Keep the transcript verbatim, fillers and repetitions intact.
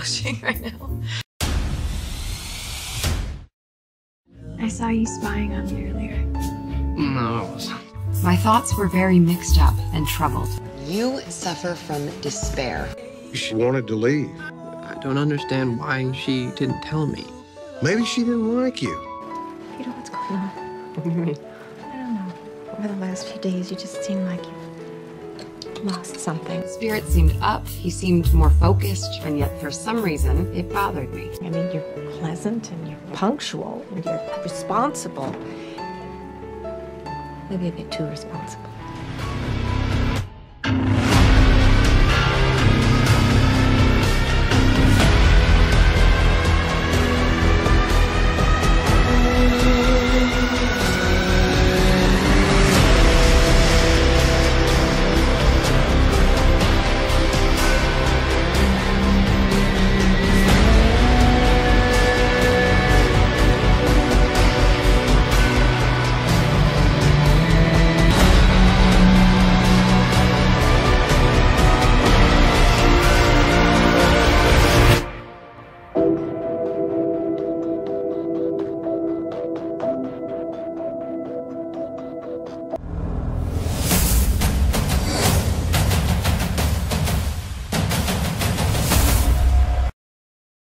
blushing right now. I saw you spying on me earlier. No, it wasn't. My thoughts were very mixed up and troubled. You suffer from despair. She wanted to leave. I don't understand why she didn't tell me. Maybe she didn't like you. Peter, what's going on? What do you mean? I don't know. Over the last few days, you just seem like you lost something. Spirit seemed up, he seemed more focused, and yet for some reason, it bothered me. I mean, you're pleasant and you're punctual and you're responsible. Maybe a bit too responsible.